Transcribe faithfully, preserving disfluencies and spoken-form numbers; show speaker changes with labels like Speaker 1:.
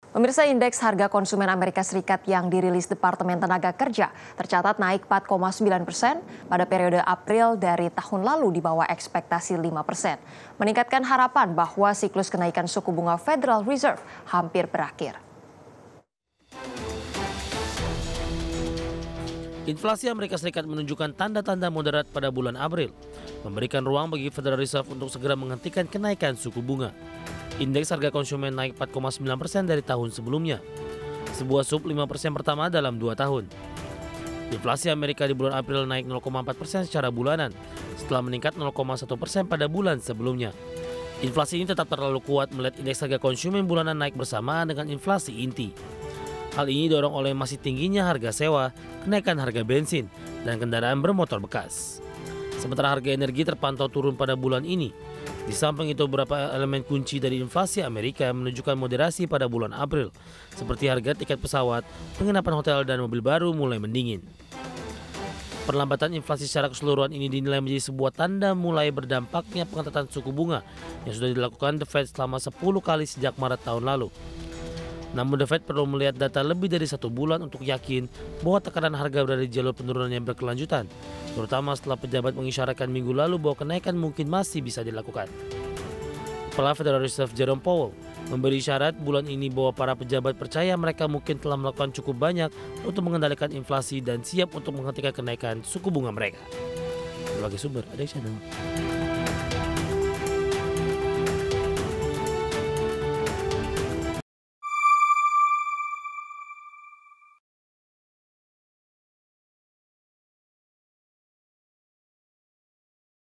Speaker 1: Pemirsa, indeks harga konsumen Amerika Serikat yang dirilis Departemen Tenaga Kerja tercatat naik empat koma sembilan persen pada periode April dari tahun lalu di bawah ekspektasi lima persen. Meningkatkan harapan bahwa siklus kenaikan suku bunga Federal Reserve hampir berakhir.
Speaker 2: Inflasi Amerika Serikat menunjukkan tanda-tanda moderat pada bulan April, memberikan ruang bagi Federal Reserve untuk segera menghentikan kenaikan suku bunga. Indeks harga konsumen naik empat koma sembilan persen dari tahun sebelumnya, sebuah sub lima persen pertama dalam dua tahun. Inflasi Amerika di bulan April naik nol koma empat persen secara bulanan, setelah meningkat nol koma satu persen pada bulan sebelumnya. Inflasi ini tetap terlalu kuat melihat indeks harga konsumen bulanan naik bersamaan dengan inflasi inti. Hal ini didorong oleh masih tingginya harga sewa, kenaikan harga bensin, dan kendaraan bermotor bekas. Sementara harga energi terpantau turun pada bulan ini. Di samping itu, beberapa elemen kunci dari inflasi Amerika menunjukkan moderasi pada bulan April, seperti harga tiket pesawat, penginapan hotel, dan mobil baru mulai mendingin. Perlambatan inflasi secara keseluruhan ini dinilai menjadi sebuah tanda mulai berdampaknya pengetatan suku bunga yang sudah dilakukan The Fed selama sepuluh kali sejak Maret tahun lalu. Namun The Fed perlu melihat data lebih dari satu bulan untuk yakin bahwa tekanan harga berada di jalur penurunan yang berkelanjutan, terutama setelah pejabat mengisyaratkan minggu lalu bahwa kenaikan mungkin masih bisa dilakukan. Kepala Federal Reserve Jerome Powell memberi isyarat bulan ini bahwa para pejabat percaya mereka mungkin telah melakukan cukup banyak untuk mengendalikan inflasi dan siap untuk menghentikan kenaikan suku bunga mereka. Berbagai sumber ada di channel.